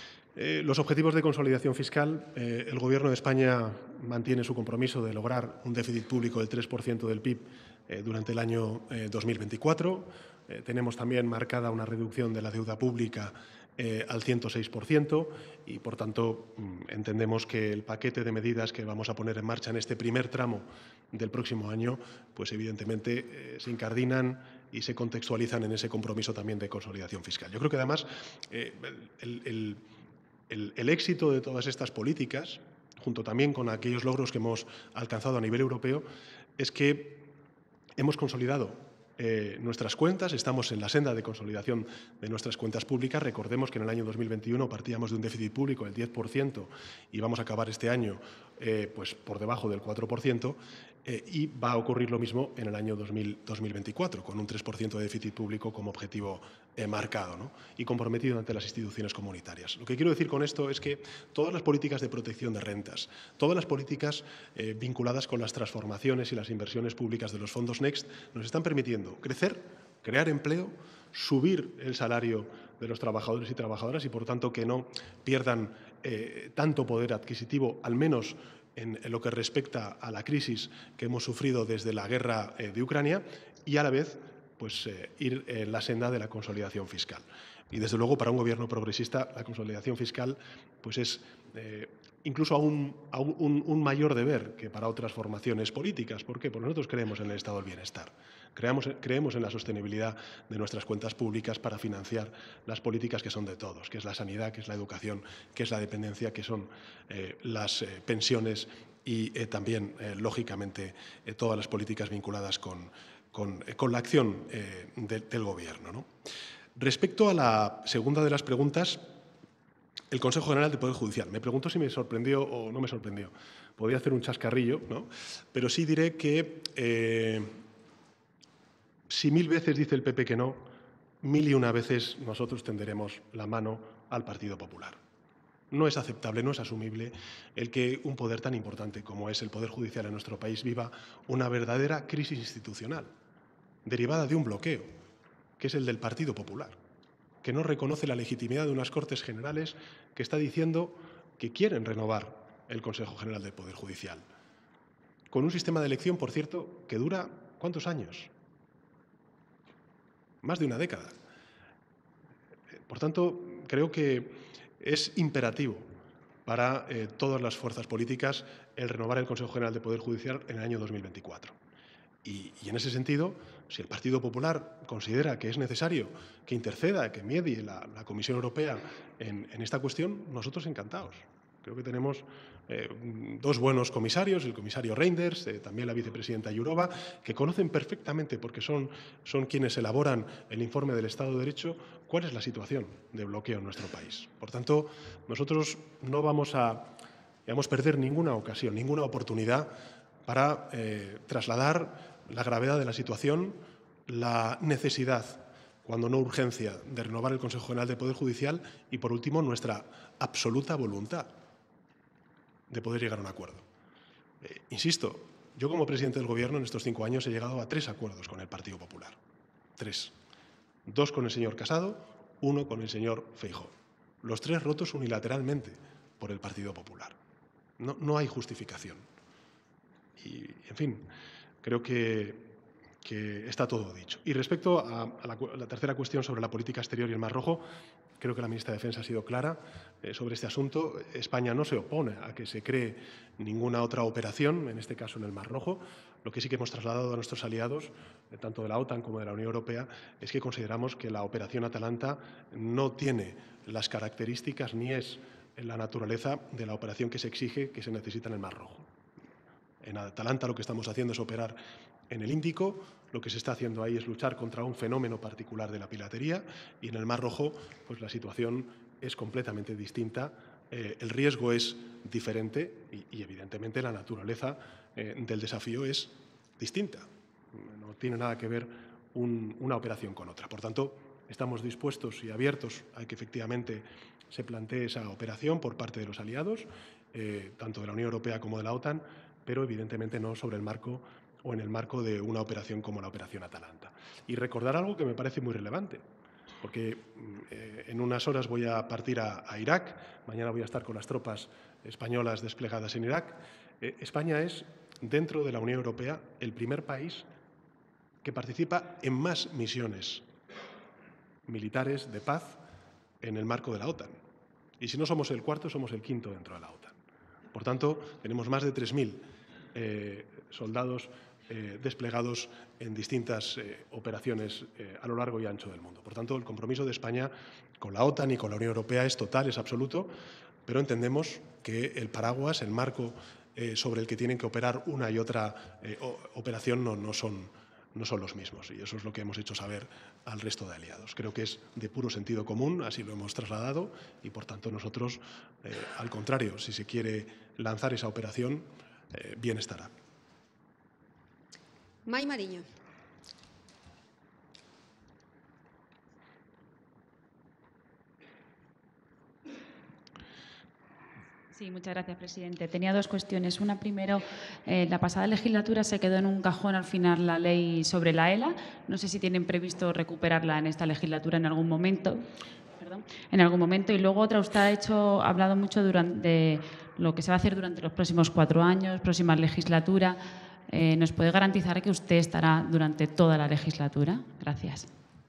eh, los objetivos de consolidación fiscal. Eh, el Gobierno de España mantiene su compromiso de lograr un déficit público del tres por ciento del P I B eh, durante el año eh, dos mil veinticuatro. Eh, tenemos también marcada una reducción de la deuda pública eh, al ciento seis por ciento y, por tanto, entendemos que el paquete de medidas que vamos a poner en marcha en este primer tramo del próximo año, pues evidentemente eh, se incardinan y se contextualizan en ese compromiso también de consolidación fiscal. Yo creo que además eh, el, el, el, el éxito de todas estas políticas, junto también con aquellos logros que hemos alcanzado a nivel europeo, es que hemos consolidado eh, nuestras cuentas, estamos en la senda de consolidación de nuestras cuentas públicas. Recordemos que en el año dos mil veintiuno partíamos de un déficit público del diez por ciento y vamos a acabar este año eh, pues por debajo del cuatro por ciento. Eh, y va a ocurrir lo mismo en el año dos mil veinticuatro, con un tres por ciento de déficit público como objetivo eh, marcado, ¿no? Y comprometido ante las instituciones comunitarias. Lo que quiero decir con esto es que todas las políticas de protección de rentas, todas las políticas eh, vinculadas con las transformaciones y las inversiones públicas de los fondos Next nos están permitiendo crecer, crear empleo, subir el salario de los trabajadores y trabajadoras y, por tanto, que no pierdan eh, tanto poder adquisitivo, al menos en lo que respecta a la crisis que hemos sufrido desde la guerra eh, de Ucrania y, a la vez, pues, eh, ir en la senda de la consolidación fiscal. Y, desde luego, para un Gobierno progresista, la consolidación fiscal pues, es eh, incluso aún, aún un, un mayor deber que para otras formaciones políticas. ¿Por qué? Porque nosotros creemos en el estado del bienestar. Creemos, creemos en la sostenibilidad de nuestras cuentas públicas para financiar las políticas que son de todos, que es la sanidad, que es la educación, que es la dependencia, que son eh, las eh, pensiones y eh, también, eh, lógicamente, eh, todas las políticas vinculadas con, con, eh, con la acción eh, de, del Gobierno, ¿no? Respecto a la segunda de las preguntas, el Consejo General del Poder Judicial. Me pregunto si me sorprendió o no me sorprendió. Podría hacer un chascarrillo, ¿no? Pero sí diré que eh, si mil veces dice el P P que no, mil y una veces nosotros tenderemos la mano al Partido Popular. No es aceptable, no es asumible el que un poder tan importante como es el Poder Judicial en nuestro país viva una verdadera crisis institucional, derivada de un bloqueo, que es el del Partido Popular, que no reconoce la legitimidad de unas Cortes Generales que está diciendo que quieren renovar el Consejo General del Poder Judicial. Con un sistema de elección, por cierto, que dura ¿cuántos años? Más de una década. Por tanto, creo que es imperativo para eh, todas las fuerzas políticas el renovar el Consejo General del Poder Judicial en el año dos mil veinticuatro. Y, y en ese sentido, si el Partido Popular considera que es necesario que interceda, que medie la, la Comisión Europea en, en esta cuestión, nosotros encantados. Creo que tenemos eh, dos buenos comisarios, el comisario Reinders, eh, también la vicepresidenta Jourova, que conocen perfectamente, porque son, son quienes elaboran el informe del Estado de Derecho, cuál es la situación de bloqueo en nuestro país. Por tanto, nosotros no vamos a digamos, perder ninguna ocasión, ninguna oportunidad para eh, trasladar la gravedad de la situación, la necesidad, cuando no urgencia, de renovar el Consejo General del Poder Judicial y, por último, nuestra absoluta voluntad de poder llegar a un acuerdo. Eh, insisto, yo como presidente del Gobierno en estos cinco años he llegado a tres acuerdos con el Partido Popular. Tres. Dos con el señor Casado, uno con el señor Feijóo. Los tres rotos unilateralmente por el Partido Popular. No, no hay justificación. Y, en fin, creo que, que está todo dicho. Y respecto a, a, la, a la tercera cuestión sobre la política exterior y el Mar Rojo, creo que la ministra de Defensa ha sido clara eh, sobre este asunto. España no se opone a que se cree ninguna otra operación, en este caso en el Mar Rojo. Lo que sí que hemos trasladado a nuestros aliados, eh, tanto de la OTAN como de la Unión Europea, es que consideramos que la operación Atalanta no tiene las características ni es la naturaleza de la operación que se exige, que se necesita en el Mar Rojo. En Atalanta lo que estamos haciendo es operar en el Índico, lo que se está haciendo ahí es luchar contra un fenómeno particular de la piratería, y en el Mar Rojo pues la situación es completamente distinta, eh, el riesgo es diferente y, y evidentemente la naturaleza eh, del desafío es distinta. No tiene nada que ver un, una operación con otra. Por tanto, estamos dispuestos y abiertos a que efectivamente se plantee esa operación por parte de los aliados, eh, tanto de la Unión Europea como de la OTAN, pero evidentemente no sobre el marco o en el marco de una operación como la operación Atalanta. Y recordar algo que me parece muy relevante, porque eh, en unas horas voy a partir a, a Irak, mañana voy a estar con las tropas españolas desplegadas en Irak. Eh, España es, dentro de la Unión Europea, el primer país que participa en más misiones militares de paz en el marco de la OTAN. Y si no somos el cuarto, somos el quinto dentro de la OTAN. Por tanto, tenemos más de tres mil eh, soldados eh, desplegados en distintas eh, operaciones eh, a lo largo y ancho del mundo. Por tanto, el compromiso de España con la OTAN y con la Unión Europea es total, es absoluto, pero entendemos que el paraguas, el marco eh, sobre el que tienen que operar una y otra eh, operación no, no son no son los mismos, y eso es lo que hemos hecho saber al resto de aliados. Creo que es de puro sentido común, así lo hemos trasladado, y por tanto nosotros, eh, al contrario, si se quiere lanzar esa operación, eh, bien estará. May Mariño. Sí, muchas gracias, presidente. Tenía dos cuestiones. Una, primero, eh, la pasada legislatura se quedó en un cajón al final la ley sobre la ELA. No sé si tienen previsto recuperarla en esta legislatura en algún momento. Perdón, en algún momento. Y luego otra, usted ha, hecho, ha hablado mucho durante, de lo que se va a hacer durante los próximos cuatro años, próxima legislatura. Eh, ¿Nos puede garantizar que usted estará durante toda la legislatura? Gracias.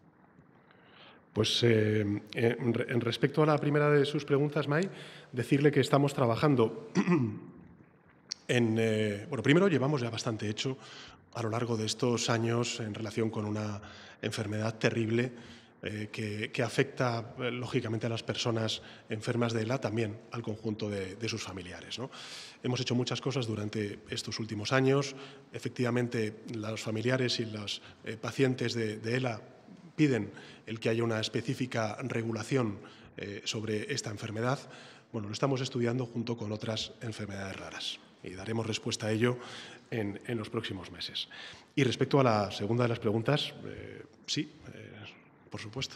Pues eh, en, en respecto a la primera de sus preguntas, May, decirle que estamos trabajando en… Eh, bueno, primero llevamos ya bastante hecho a lo largo de estos años en relación con una enfermedad terrible eh, que, que afecta, eh, lógicamente, a las personas enfermas de ELA, también al conjunto de, de sus familiares, ¿no? Hemos hecho muchas cosas durante estos últimos años. Efectivamente, los familiares y los eh, pacientes de, de ELA piden el que haya una específica regulación eh, sobre esta enfermedad. Bueno, lo estamos estudiando junto con otras enfermedades raras y daremos respuesta a ello en, en los próximos meses. Y respecto a la segunda de las preguntas, eh, sí, eh, por supuesto.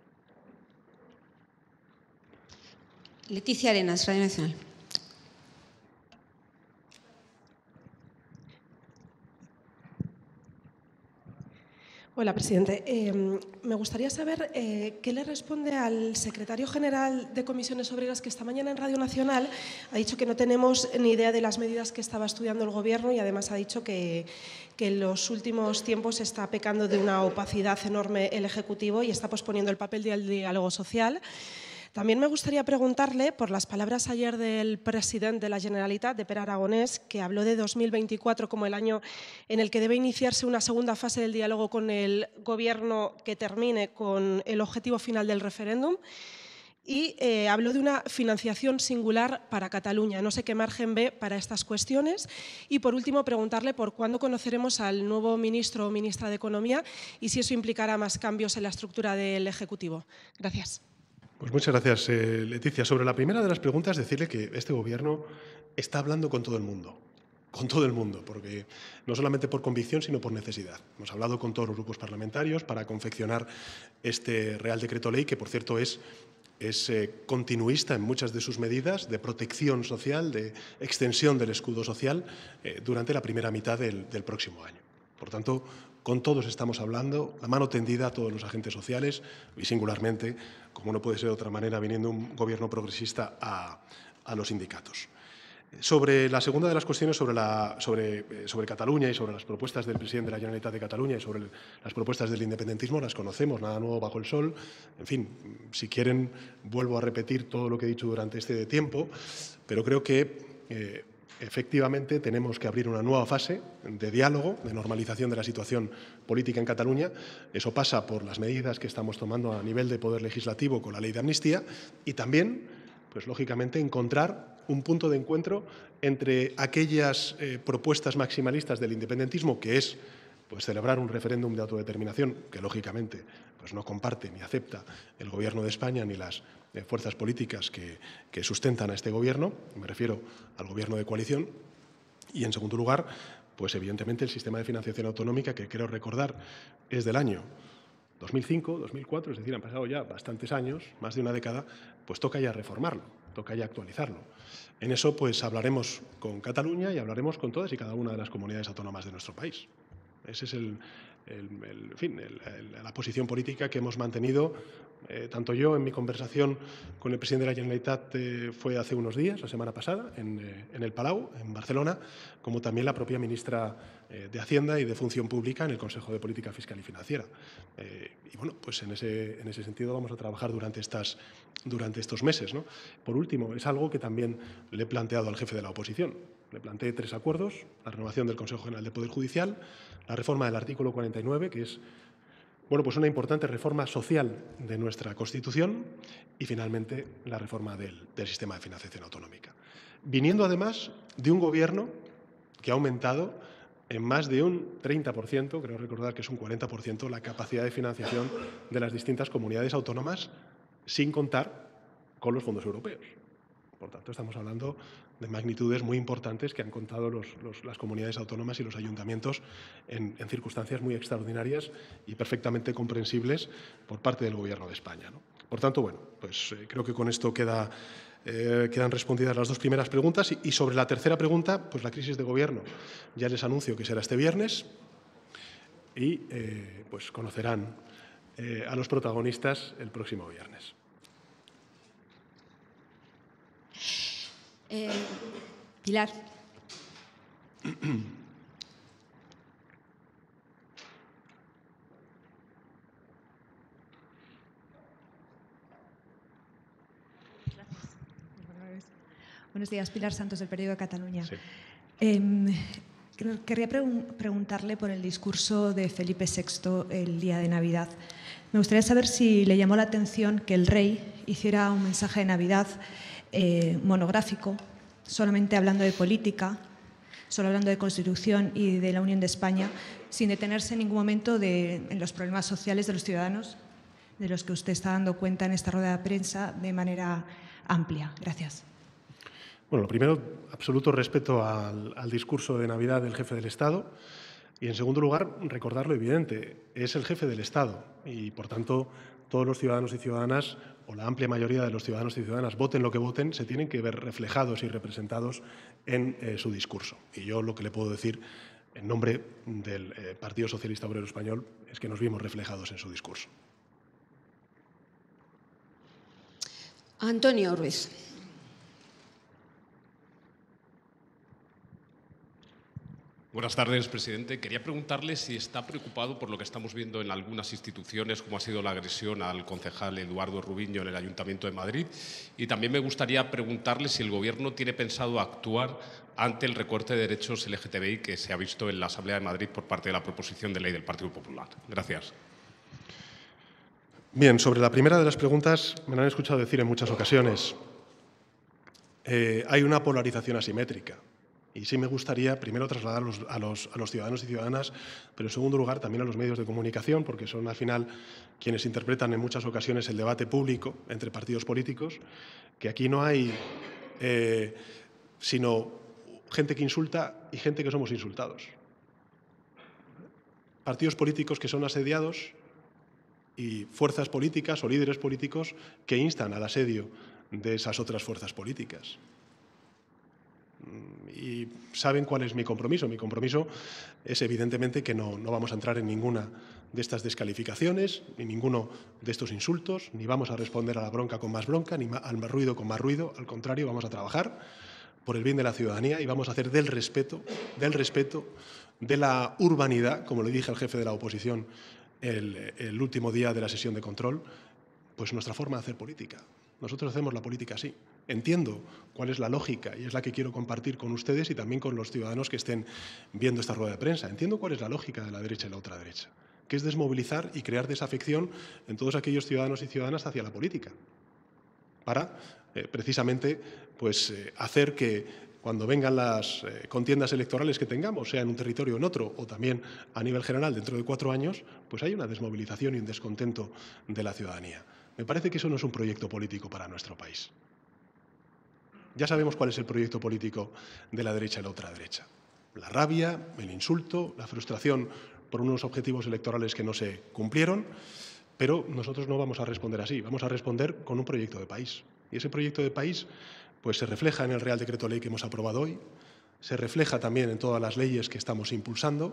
Leticia Arenas, Radio Nacional. Hola, presidente. Eh, me gustaría saber eh, qué le responde al secretario general de Comisiones Obreras, que esta mañana en Radio Nacional ha dicho que no tenemos ni idea de las medidas que estaba estudiando el Gobierno y además ha dicho que, que en los últimos tiempos está pecando de una opacidad enorme el Ejecutivo y está posponiendo el papel del diálogo social. También me gustaría preguntarle por las palabras ayer del presidente de la Generalitat, de Pere Aragonès, que habló de dos mil veinticuatro como el año en el que debe iniciarse una segunda fase del diálogo con el Gobierno que termine con el objetivo final del referéndum. Y eh, habló de una financiación singular para Cataluña. No sé qué margen ve para estas cuestiones. Y, por último, preguntarle por cuándo conoceremos al nuevo ministro o ministra de Economía y si eso implicará más cambios en la estructura del Ejecutivo. Gracias. Pues muchas gracias, eh, Leticia. Sobre la primera de las preguntas, decirle que este Gobierno está hablando con todo el mundo, con todo el mundo, porque no solamente por convicción, sino por necesidad. Hemos hablado con todos los grupos parlamentarios para confeccionar este Real Decreto Ley, que, por cierto, es, es eh, continuista en muchas de sus medidas de protección social, de extensión del escudo social, eh, durante la primera mitad del, del próximo año. Por tanto, con todos estamos hablando, la mano tendida a todos los agentes sociales y, singularmente, como no puede ser de otra manera, viniendo un Gobierno progresista, a, a los sindicatos. Sobre la segunda de las cuestiones, sobre, la, sobre, sobre Cataluña y sobre las propuestas del presidente de la Generalitat de Cataluña y sobre el, las propuestas del independentismo, las conocemos, nada nuevo bajo el sol. En fin, si quieren, vuelvo a repetir todo lo que he dicho durante este tiempo, pero creo que eh, efectivamente tenemos que abrir una nueva fase de diálogo, de normalización de la situación política en Cataluña. Eso pasa por las medidas que estamos tomando a nivel de Poder Legislativo con la Ley de Amnistía y también, pues lógicamente, encontrar un punto de encuentro entre aquellas eh, propuestas maximalistas del independentismo, que es pues, celebrar un referéndum de autodeterminación, que lógicamente pues, no comparte ni acepta el Gobierno de España ni las eh, fuerzas políticas que, que sustentan a este Gobierno, me refiero al Gobierno de coalición, y en segundo lugar, pues evidentemente el sistema de financiación autonómica, que creo recordar es del año dos mil cinco, dos mil cuatro, es decir, han pasado ya bastantes años, más de una década, pues toca ya reformarlo, toca ya actualizarlo. En eso pues hablaremos con Cataluña y hablaremos con todas y cada una de las comunidades autónomas de nuestro país. Esa es el, el, el, en fin, el, el, la posición política que hemos mantenido, eh, tanto yo en mi conversación con el presidente de la Generalitat eh, fue hace unos días, la semana pasada, en, eh, en el Palau, en Barcelona, como también la propia ministra eh, de Hacienda y de Función Pública en el Consejo de Política Fiscal y Financiera. Eh, y bueno, pues en ese, en ese sentido vamos a trabajar durante, estas, durante estos meses, ¿no? Por último, es algo que también le he planteado al jefe de la oposición. Le planteé tres acuerdos: la renovación del Consejo General del Poder Judicial, la reforma del artículo cuarenta y nueve, que es bueno, pues una importante reforma social de nuestra Constitución, y finalmente la reforma del, del sistema de financiación autonómica. Viniendo además de un Gobierno que ha aumentado en más de un treinta por ciento, creo recordar que es un cuarenta por ciento, la capacidad de financiación de las distintas comunidades autónomas, sin contar con los fondos europeos. Por tanto, estamos hablando de magnitudes muy importantes que han contado los, los, las comunidades autónomas y los ayuntamientos en, en circunstancias muy extraordinarias y perfectamente comprensibles por parte del Gobierno de España, ¿no? Por tanto, bueno, pues eh, creo que con esto queda, eh, quedan respondidas las dos primeras preguntas. Y, y sobre la tercera pregunta, pues la crisis de Gobierno, ya les anuncio que será este viernes y eh, pues conocerán eh, a los protagonistas el próximo viernes. Eh, Pilar. Buenos días, Pilar Santos, del periódico de Cataluña. Sí. Eh, querría preguntarle por el discurso de Felipe sexto el día de Navidad. Me gustaría saber si le llamó la atención que el rey hiciera un mensaje de Navidad eh, monográfico, solamente hablando de política, solo hablando de Constitución y de la Unión de España, sin detenerse en ningún momento de, en los problemas sociales de los ciudadanos, de los que usted está dando cuenta en esta rueda de prensa de manera amplia. Gracias. Bueno, lo primero, absoluto respeto al, al discurso de Navidad del jefe del Estado. Y, en segundo lugar, recordar lo evidente, es el jefe del Estado y, por tanto, todos los ciudadanos y ciudadanas, o la amplia mayoría de los ciudadanos y ciudadanas, voten lo que voten, se tienen que ver reflejados y representados en eh, su discurso. Y yo lo que le puedo decir en nombre del eh, Partido Socialista Obrero Español es que nos vimos reflejados en su discurso. Antonio Ruiz. Buenas tardes, presidente. Quería preguntarle si está preocupado por lo que estamos viendo en algunas instituciones, como ha sido la agresión al concejal Eduardo Rubiño en el Ayuntamiento de Madrid. Y también me gustaría preguntarle si el Gobierno tiene pensado actuar ante el recorte de derechos L G T B I que se ha visto en la Asamblea de Madrid por parte de la proposición de ley del Partido Popular. Gracias. Bien, sobre la primera de las preguntas, me lo han escuchado decir en muchas ocasiones. Eh, hay una polarización asimétrica. Y sí me gustaría primero trasladar a los, a, los, a los ciudadanos y ciudadanas, pero en segundo lugar también a los medios de comunicación, porque son al final quienes interpretan en muchas ocasiones el debate público entre partidos políticos, que aquí no hay eh, sino gente que insulta y gente que somos insultados. Partidos políticos que son asediados y fuerzas políticas o líderes políticos que instan al asedio de esas otras fuerzas políticas. Y saben cuál es mi compromiso. Mi compromiso es evidentemente que no, no vamos a entrar en ninguna de estas descalificaciones, ni ninguno de estos insultos, ni vamos a responder a la bronca con más bronca, ni al ruido con más ruido. Al contrario, vamos a trabajar por el bien de la ciudadanía y vamos a hacer del respeto, del respeto, de la urbanidad, como le dije al jefe de la oposición el, el último día de la sesión de control, pues nuestra forma de hacer política. Nosotros hacemos la política así. Entiendo cuál es la lógica y es la que quiero compartir con ustedes y también con los ciudadanos que estén viendo esta rueda de prensa. Entiendo cuál es la lógica de la derecha y la ultraderecha, que es desmovilizar y crear desafección en todos aquellos ciudadanos y ciudadanas hacia la política, para eh, precisamente pues, eh, hacer que cuando vengan las eh, contiendas electorales que tengamos, sea en un territorio o en otro, o también a nivel general dentro de cuatro años, pues hay una desmovilización y un descontento de la ciudadanía. Me parece que eso no es un proyecto político para nuestro país. Ya sabemos cuál es el proyecto político de la derecha y la ultraderecha. La rabia, el insulto, la frustración por unos objetivos electorales que no se cumplieron, pero nosotros no vamos a responder así, vamos a responder con un proyecto de país. Y ese proyecto de país pues, se refleja en el Real Decreto Ley que hemos aprobado hoy, se refleja también en todas las leyes que estamos impulsando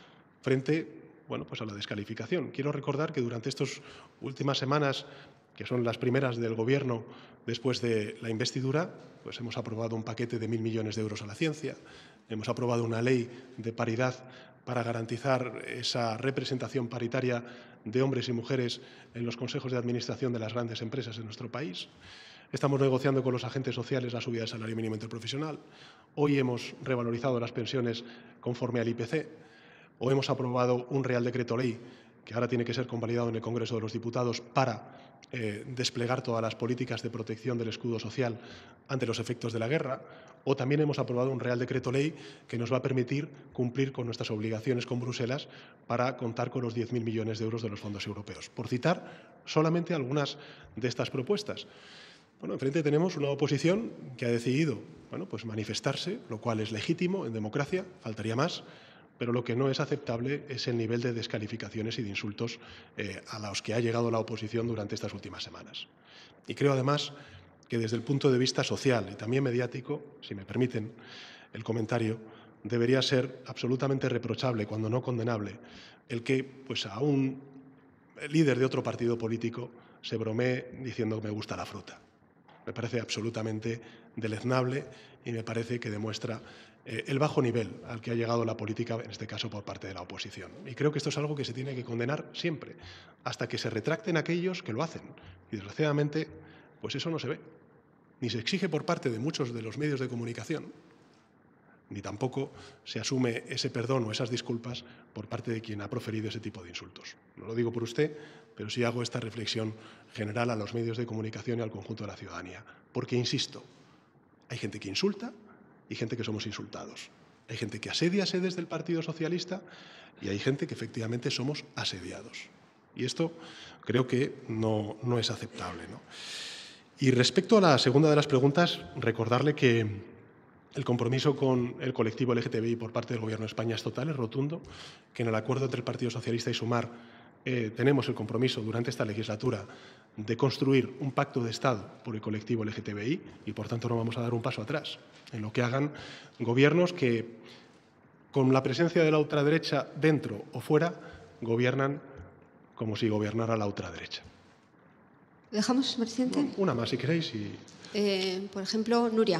frente bueno, pues a la descalificación. Quiero recordar que durante estas últimas semanas, que son las primeras del Gobierno después de la investidura, pues hemos aprobado un paquete de mil millones de euros a la ciencia, hemos aprobado una ley de paridad para garantizar esa representación paritaria de hombres y mujeres en los consejos de administración de las grandes empresas de nuestro país. Estamos negociando con los agentes sociales la subida del salario mínimo interprofesional. Hoy hemos revalorizado las pensiones conforme al I P C. Hoy hemos aprobado un Real Decreto Ley que ahora tiene que ser convalidado en el Congreso de los Diputados para eh, desplegar todas las políticas de protección del escudo social ante los efectos de la guerra. O también hemos aprobado un Real Decreto Ley que nos va a permitir cumplir con nuestras obligaciones con Bruselas para contar con los diez mil millones de euros de los fondos europeos. Por citar solamente algunas de estas propuestas. Bueno, enfrente tenemos una oposición que ha decidido bueno, pues manifestarse, lo cual es legítimo en democracia, faltaría más, pero lo que no es aceptable es el nivel de descalificaciones y de insultos eh, a los que ha llegado la oposición durante estas últimas semanas. Y creo, además, que desde el punto de vista social y también mediático, si me permiten el comentario, debería ser absolutamente reprochable, cuando no condenable, el que pues, a un líder de otro partido político se bromee diciendo que me gusta la fruta. Me parece absolutamente deleznable y me parece que demuestra eh, el bajo nivel al que ha llegado la política, en este caso por parte de la oposición. Y creo que esto es algo que se tiene que condenar siempre, hasta que se retracten aquellos que lo hacen. Y desgraciadamente, pues eso no se ve. Ni se exige por parte de muchos de los medios de comunicación, ni tampoco se asume ese perdón o esas disculpas por parte de quien ha proferido ese tipo de insultos. No lo digo por usted, pero sí hago esta reflexión general a los medios de comunicación y al conjunto de la ciudadanía. Porque, insisto, hay gente que insulta y gente que somos insultados. Hay gente que asedia sedes del Partido Socialista y hay gente que efectivamente somos asediados. Y esto creo que no, no es aceptable, ¿no? Y respecto a la segunda de las preguntas, recordarle que el compromiso con el colectivo L G T B I por parte del Gobierno de España es total, es rotundo, que en el acuerdo entre el Partido Socialista y Sumar eh, tenemos el compromiso durante esta legislatura de construir un pacto de Estado por el colectivo L G T B I y, por tanto, no vamos a dar un paso atrás en lo que hagan gobiernos que, con la presencia de la ultraderecha dentro o fuera, gobiernan como si gobernara la ultraderecha. ¿Dejamos, presidente? No, una más, si queréis. Y... Eh, por ejemplo, Nuria.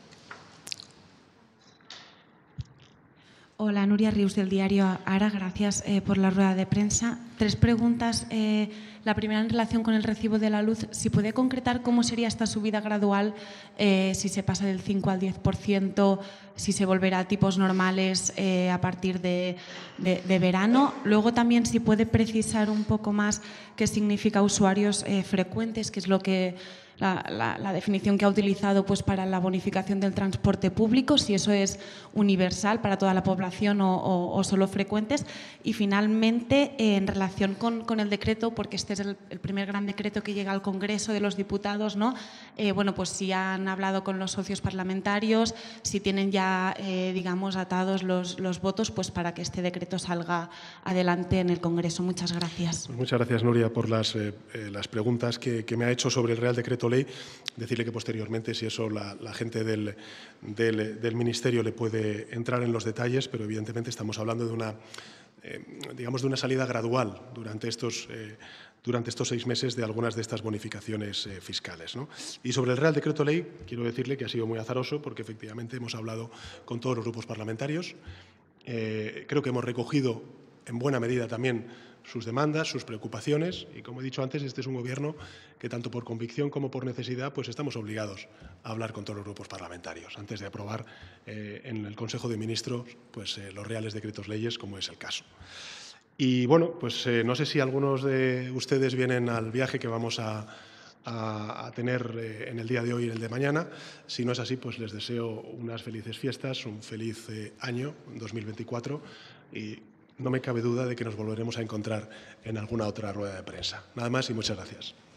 Hola, Nuria Rius, del diario Ara. Gracias eh, por la rueda de prensa. Tres preguntas. Eh, la primera, en relación con el recibo de la luz. Si puede concretar cómo sería esta subida gradual, eh, si se pasa del cinco al diez por ciento, si se volverá a tipos normales eh, a partir de, de, de verano. Luego también, si puede precisar un poco más qué significa usuarios eh, frecuentes, que es lo que... La, la, la definición que ha utilizado pues, para la bonificación del transporte público, si eso es universal para toda la población o, o, o solo frecuentes. Y finalmente, eh, en relación con, con el decreto, porque este es el, el primer gran decreto que llega al Congreso de los Diputados, ¿no? Eh, bueno, pues si han hablado con los socios parlamentarios, si tienen ya, eh, digamos, atados los, los votos, pues para que este decreto salga adelante en el Congreso. Muchas gracias. Pues muchas gracias, Nuria, por las, eh, eh, las preguntas que, que me ha hecho sobre el Real Decreto Ley. Decirle que posteriormente, si eso la, la gente del, del, del Ministerio le puede entrar en los detalles, pero evidentemente estamos hablando de una, eh, digamos, de una salida gradual durante estos, eh, durante estos seis meses de algunas de estas bonificaciones eh, fiscales, ¿no? Y sobre el Real Decreto Ley, quiero decirle que ha sido muy azaroso porque efectivamente hemos hablado con todos los grupos parlamentarios. Eh, creo que hemos recogido en buena medida también sus demandas, sus preocupaciones y, como he dicho antes, este es un Gobierno que tanto por convicción como por necesidad pues estamos obligados a hablar con todos los grupos parlamentarios antes de aprobar eh, en el Consejo de Ministros pues, eh, los reales decretos leyes, como es el caso. Y bueno, pues eh, no sé si algunos de ustedes vienen al viaje que vamos a, a, a tener eh, en el día de hoy y en el de mañana. Si no es así, pues les deseo unas felices fiestas, un feliz eh, año dos mil veinticuatro y no me cabe duda de que nos volveremos a encontrar en alguna otra rueda de prensa. Nada más y muchas gracias.